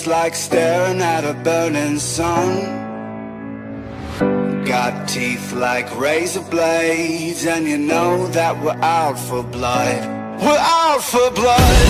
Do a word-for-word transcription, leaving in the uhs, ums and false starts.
like staring at a burning sun. Got teeth like razor blades, and you know that we're out for blood. We're out for blood.